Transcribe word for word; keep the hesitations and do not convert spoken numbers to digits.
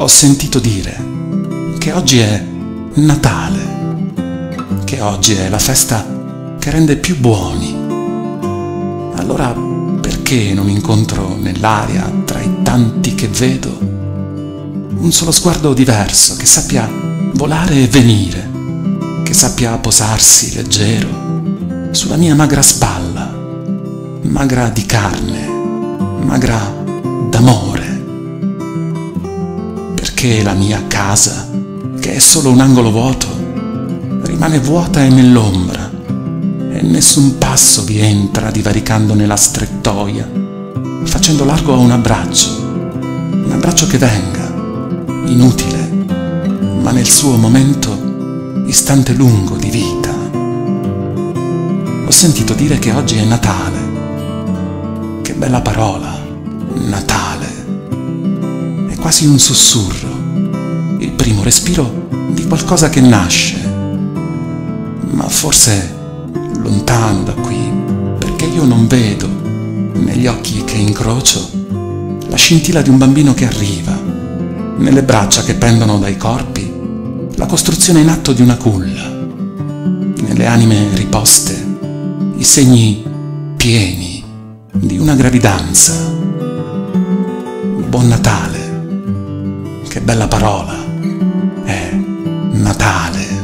Ho sentito dire che oggi è Natale, che oggi è la festa che rende più buoni. Allora perché non incontro nell'aria, tra i tanti che vedo, un solo sguardo diverso che sappia volare e venire, che sappia posarsi leggero sulla mia magra spalla, magra di carne, magra d'amore? Perché la mia casa, che è solo un angolo vuoto, rimane vuota e nell'ombra, e nessun passo vi entra divaricando nella strettoia, facendo largo a un abbraccio, un abbraccio che venga, inutile, ma nel suo momento istante lungo di vita. Ho sentito dire che oggi è Natale. Che bella parola, Natale. È quasi un sussurro, il primo respiro di qualcosa che nasce, ma forse lontano da qui, perché io non vedo, negli occhi che incrocio, la scintilla di un bambino che arriva, nelle braccia che pendono dai corpi, la costruzione in atto di una culla, nelle anime riposte, i segni pieni di una gravidanza. Buon Natale, che bella parola è Natale.